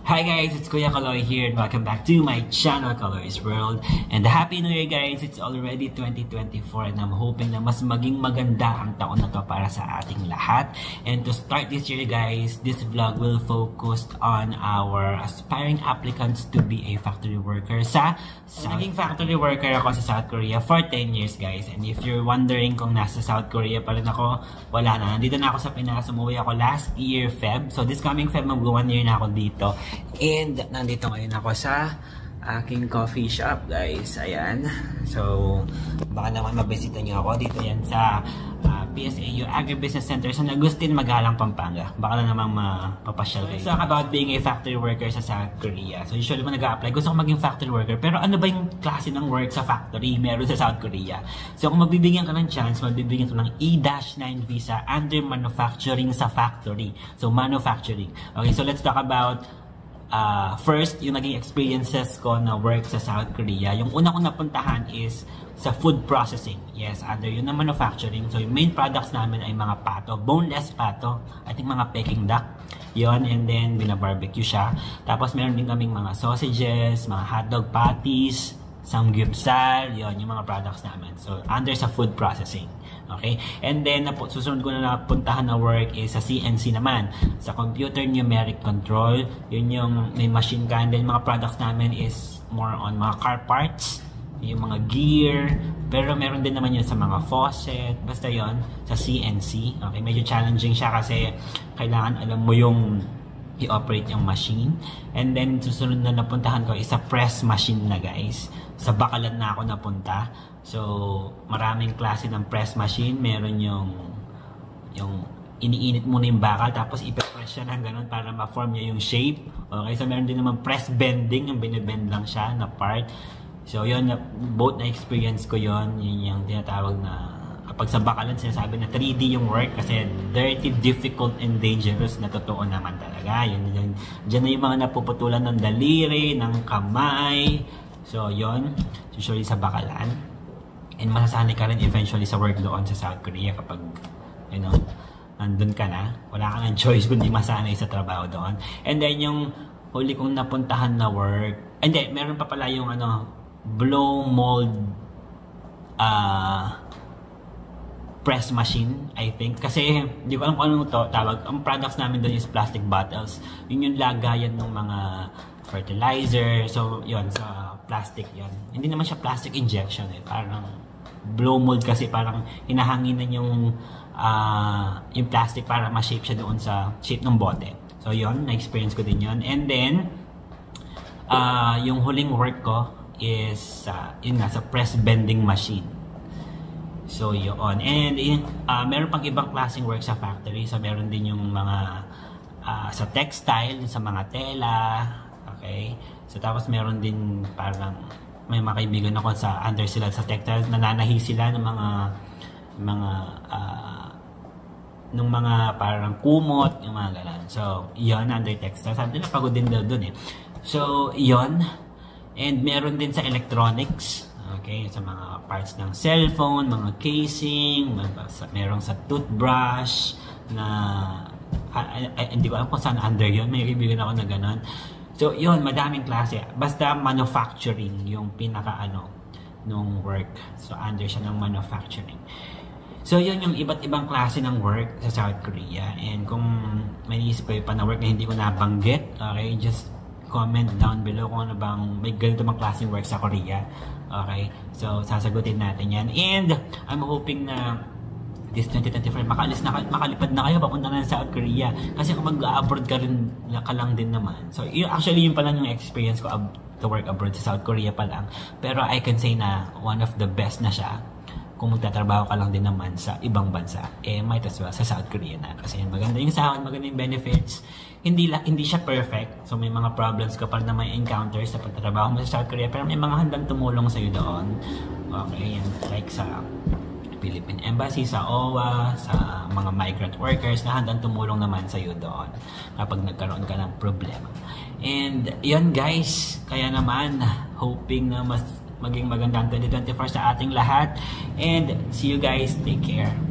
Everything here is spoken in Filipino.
Hi guys, it's Kuya Kaloy here and welcome back to my channel, Kaloy's World. And Happy New Year guys! It's already 2024 and I'm hoping na mas maging maganda ang taon na to para sa ating lahat. And to start this year guys, this vlog will focus on our aspiring applicants to be a factory worker naging factory worker ako sa South Korea for 10 years guys. And if you're wondering kung nasa South Korea pa rin ako, wala na. Nandito na ako sa Pinas. Umuwi ako last year Feb. So this coming Feb, mag-1 year na ako dito. And nandito ngayon ako sa aking coffee shop guys. Ayan. So baka naman mabisita nyo ako. Dito yan sa PSAU Agribusiness Center sa Agustin, Magalang, Pampanga. Baka na namang mapapasyal kayo. So about being a factory worker sa South Korea. So usually mo nag-a-apply, gusto ko maging factory worker. Pero ano ba yung klase ng work sa factory meron sa South Korea? So kung mabibigyan ka ng chance, mabibigyan ka ng E-9 visa under manufacturing sa factory. So manufacturing. Okay, so let's talk about first, yung naging experiences ko na work sa South Korea. Yung una kong napuntahan is sa food processing. Yes, under yun na manufacturing. So yung main products namin ay mga pato, boneless pato. I think mga Peking duck. Yun, and then binabarbecue siya. Tapos meron din kaming mga sausages, mga hotdog patties, samgyeopsal, yun, yung mga products namin. So under sa food processing. Okay? And then, susunod ko na napuntahan na work is sa CNC naman. Sa computer numeric control. Yun yung may machine ka. And then, mga products namin is more on mga car parts. Yung mga gear. Pero meron din naman yun sa mga faucet. Basta yun, sa CNC. Okay? Medyo challenging siya kasi kailangan alam mo yung i-operate yung machine. And then, susunod na napuntahan ko is sa press machine na guys. Sa Bacalan na ako napunta. So, maraming klase ng press machine. Meron yung iniinit muna yung bakal, tapos ipe-press siya ng ganun para ma-form niya yung shape. Okay, so meron din naman press bending, yung binibend lang siya na part. So, yun, both na experience ko yun. Yun yung tinatawag na, kapag sa Bacalan, sinasabi na 3D yung work kasi dirty, difficult, and dangerous na totoo naman talaga. Yun, dyan na yung mga napuputulan ng daliri, ng kamay. So, yun, usually sa Bacalan. And masasanay ka rin eventually sa work doon sa South Korea kapag, you know, nandun ka na. Wala kang choice kundi masanay sa trabaho doon. And then yung huli kong napuntahan na work, and then meron pa pala yung blow mold press machine, I think. Kasi, di ko alam kung ano to tawag. Ang products namin doon is plastic bottles. Yun yung lagayan ng mga fertilizer. So, yun, sa plastic yun. Hindi naman siya plastic injection eh. Parang blow mold kasi parang hinahanginan yung plastic para ma-shape siya doon sa shape ng bote. So, yun, na-experience ko din yun. And then, yung huling work ko is, yun nga, sa press bending machine. So, yun. And meron pang ibang klaseng work sa factory. So, meron din yung mga sa textile, sa mga tela. Okay? So, tapos meron din parang may mga kaibigan ako sa under sila sa textile. Nananahi sila ng mga parang kumot, yung mga ganun. So, yun, under textile. Sabi nila, pagod din daw dun eh. So, yun. And meron din sa electronics. Okay, sa mga parts ng cellphone, mga casing, merong sa toothbrush na hindi ko alam kung saan under yun. May kaibigan ako na gano'n. So, yun, madaming klase. Basta manufacturing yung nung work. So, under siya ng manufacturing. So, yun yung iba't ibang klase ng work sa South Korea. And kung may isip kayo pa na work na hindi ko nabanggit, okay, just comment down below kung ano bang may ganito bang klaseng work sa Korea. Okay? So, sasagutin natin yan. And, I'm hoping na this 2024, makalipad na kayo papunta na sa South Korea. Kasi kung mag-abroad ka rin, ka lang din naman. So, actually, yun pala yung experience ko to work abroad sa South Korea pa lang. Pero I can say na one of the best na siya. Kung magtatrabaho ka lang din naman sa ibang bansa, might as well sa South Korea na. Kasi maganda yung sahod, maganda yung benefits. Hindi siya perfect. So, may mga problems ka pa na may encounter sa pagtatrabaho mo sa South Korea. Pero may mga handang tumulong sa'yo doon. Okay, and like sa Philippine Embassy, sa OWA, sa mga migrant workers na handang tumulong naman sa iyo doon kapag nagkaroon ka ng problema. And yun guys, kaya naman hoping na mas maging magandang 2024 sa ating lahat. And see you guys, take care.